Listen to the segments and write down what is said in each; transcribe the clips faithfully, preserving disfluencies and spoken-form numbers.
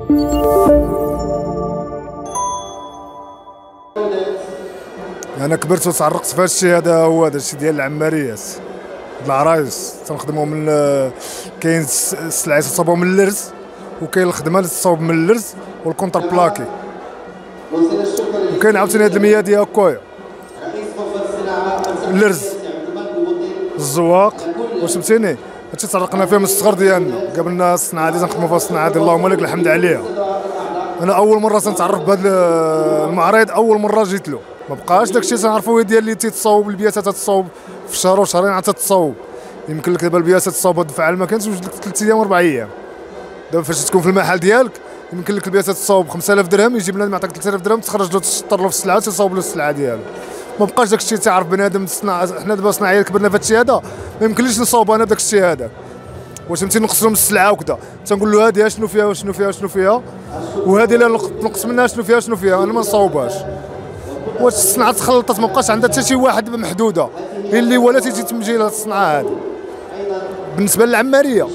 انا كبرت وتعرقت في هذا الشيء، هذا هو هذا الشيء ديال العماريات العرايس تنخدموا من. كاين السلعه تصاوبوا من اللرز، وكاين الخدمه اللي تصاوب من اللرز والكونتر بلاكي، وكاين عاوتاني هاد المياه ديال هكايا اللرز الزواق. واش فهمتيني؟ هادشي تعرقنا فيه من الصغر ديالنا، قبلنا الصناعه هادي تنخدموا فيها الصناعه هادي اللهم لك الحمد عليها. انا اول مره تنتعرف بهذا المعرض، اول مره جيت له ما بقاش داكشي تنعرفوا ديال اللي تيتصاوب البياسه تتصاوب في شهر وشهرين عاد تتصاوب. يمكن لك دابا البياسه تصاوب هاد الدفعه ما كانتش توجد لك ثلاث ايام اربع ايام. دابا فاش تكون في المحل ديالك يمكن لك البياسه تصاوب خمسة آلاف درهم، يجي بنادم يعطيك ثلاثة آلاف درهم تخرج له تشطر له في السلعه وتصاوب له السلعه ديالو. ما بقاش داكشي تعرف بنادم الصناعه. حنا دابا صناعيه كبرنا في هادشي هذا، ما يمكنليش نصاوب انا بداك الشيء هذاك. واش فهمتي؟ نقص لهم السلعه وكذا، تنقول له هذه شنو فيها وشنو فيها وشنو فيها، وهذه اللي نقص منها شنو فيها شنو فيها، انا ما نصاوبهاش. واش الصناعه تخلطت ما بقاش عندها حتى شي واحد محدوده، هي اللي ولا تيجي تمجي لها الصناعه هذه. بالنسبه للعماريه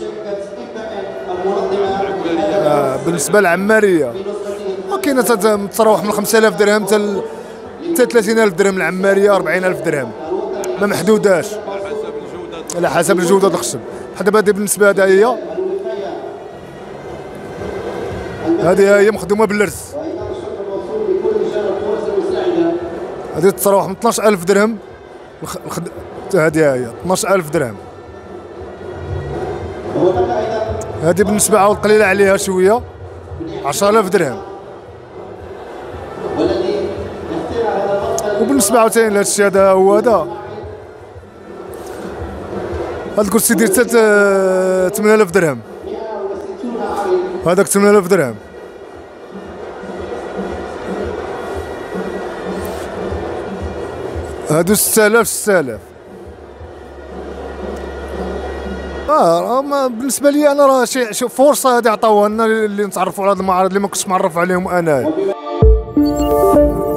آه بالنسبه للعماريه كاينه تتراوح من خمسة آلاف درهم حتى حتى ثلاثين ألف درهم، العماريه أربعين ألف درهم، ما محدوداش على حسب الجوده ديال الخشب. بحال دابا هذه بالنسبه هذا هي هذه هي مخدومه باللرز، هذه تتراوح من اثناش ألف درهم. الخد... هذه هي اثناش ألف درهم. هذه بالنسبه عاود قليله عليها شويه، عشرة آلاف درهم. وبالنسبه عاوتاني لهذا الشيء هذا هو هذا هذا الكرسي ديال حتى ثمانية آلاف درهم، هذاك ثمانية آلاف درهم. هادو ستة آلاف ستة آلاف. اه ما بالنسبه لي انا راه شي فرصه هذه عطاوها لنا اللي نتعرفوا على هذا المعارض اللي ما كنتش معرف عليهم انايا.